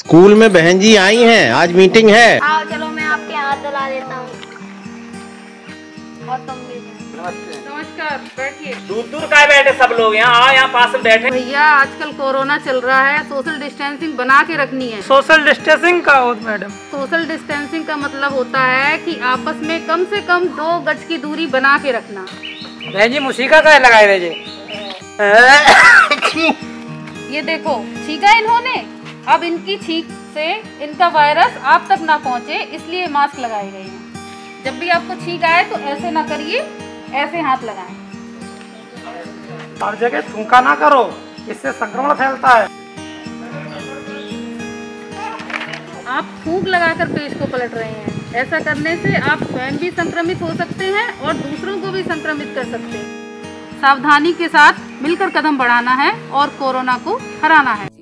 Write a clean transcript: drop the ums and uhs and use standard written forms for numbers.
School में बहन जी आई हैं, आज मीटिंग है। आओ चलो मैं आपके हाथ धुला देता हूँ। और तुम भी। नमस्कार, बैठिए। दूर दूर का बैठे सब लोग यहाँ यहाँ पास में बैठे। भैया आजकल कोरोना चल रहा है, सोशल डिस्टेंसिंग बना के रखनी है। सोशल डिस्टेंसिंग का हो मैडम? सोशल डिस्टेंसिंग का मतलब होता है कि आपस में कम से कम 2 गज की दूरी बना के रखना। बहन जी मुसीका का लगाए रहे। ये देखो छींका इन्होंने, अब इनकी छींक से इनका वायरस आप तक ना पहुंचे इसलिए मास्क लगाए गए हैं। जब भी आपको छींक आए तो ऐसे ना करिए, ऐसे हाथ लगाएं। हर जगह थूका ना करो, इससे संक्रमण फैलता है। आप थूक लगाकर पेट को पलट रहे हैं। ऐसा करने से आप स्वयं भी संक्रमित हो सकते हैं और दूसरों को भी संक्रमित कर सकते हैं। सावधानी के साथ मिलकर कदम बढ़ाना है और कोरोना को हराना है।